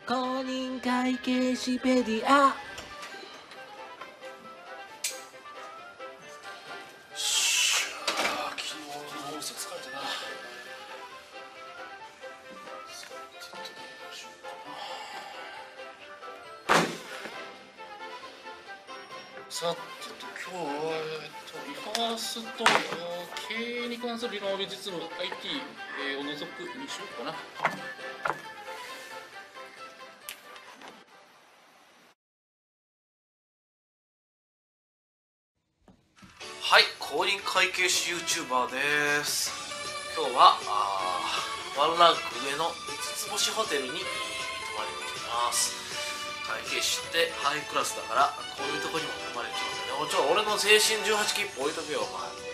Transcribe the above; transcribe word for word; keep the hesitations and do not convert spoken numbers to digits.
公認会計士ペディア。 しゃあ、昨日の放送疲れたな。さてとどうしようかな。さてと今日は、えっと、リファースと経営に関する理論を実務 アイティー、えー、を除くにしようかな。はい、公認会計士 YouTuber です。今日はあワンランク上のみつつ星ホテルに泊まりに来てます。会計士ってハイクラスだからこういうとこにも泊まれちゃうんだね。もちろん俺の青春じゅうはち切符置いとけよお前。